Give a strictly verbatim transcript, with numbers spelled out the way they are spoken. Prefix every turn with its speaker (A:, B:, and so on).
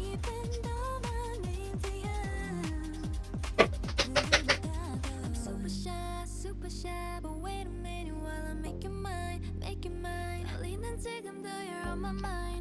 A: even though I'm empty. I'm super shy, super shy, but wait a minute while I make you mine, make you mine. 떨리는 지금도 you're on my mind.